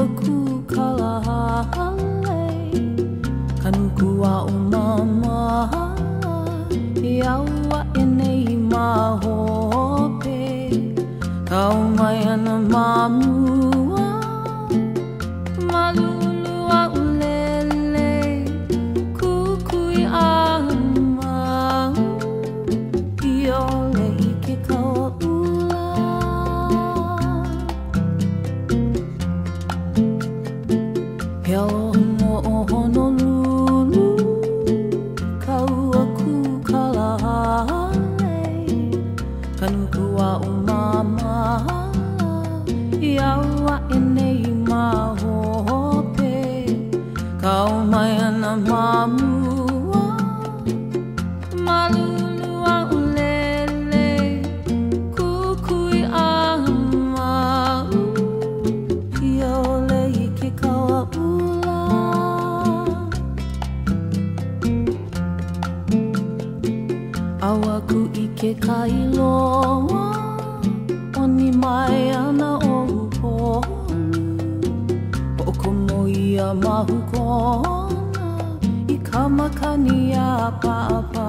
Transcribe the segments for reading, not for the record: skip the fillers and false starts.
aku kalahale Kanku wa umama Yawa enei mahope Kau mai ana mamua Malulu wa ulele Kukui ama Iole ike kawa ula Heo no Honolulu Kau aku kalahale Kanku wa umama Yawa enei mahope Kau mai ana mamua Malulu wa ulele Kukui ama Iole ike kawa ula Awaku ike kailoa Oni mai ana o upolu Okomo ia mahu kona I kamakani a papa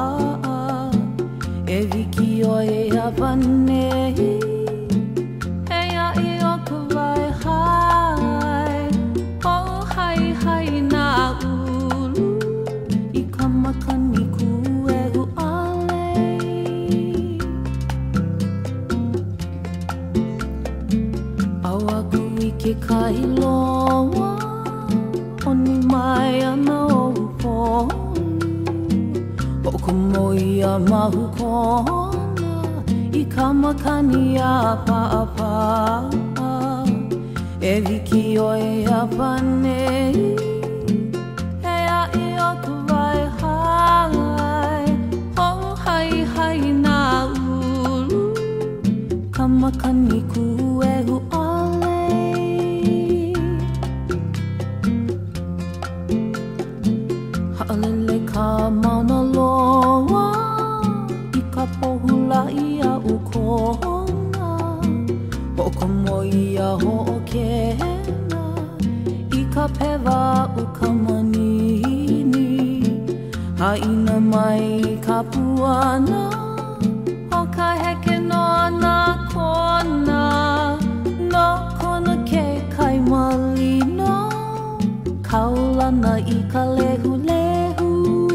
E wiki o e avane Hea i o kawai hai O hai hai na ulu I kamakani ku e u ale Awaku ike kailoa Oni mai ana o upolu Okomo ia mahu kona I kamakani a papa E wiki o e avane Hea i o kawai hai O hai hai na ulu Kamakani ku e u ale Ha'alele ka mauna loa I ka pohula ia u kona Ho'okomo ia ho'okena I ka pewa u ka manini Haina mai ka puana O ka heke no na kona No kona ke kai malino Kaulana I ka lehu lehu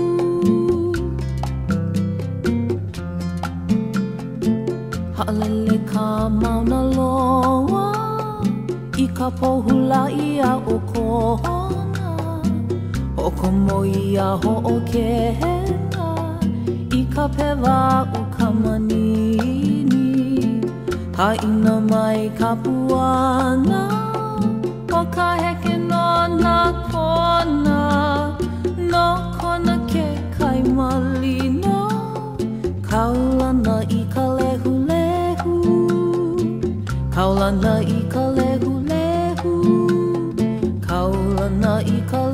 Ha'alele ka mauna loa I ka pohula ia o kona Ho'okomo ia ho'okena I ka pewa u ka manini Haina mai ka puana O ka heke no na kona No kona ke kai malino Kaulana I ka lehu lehu Kaulana I ka lehu lehu Kaulana I ka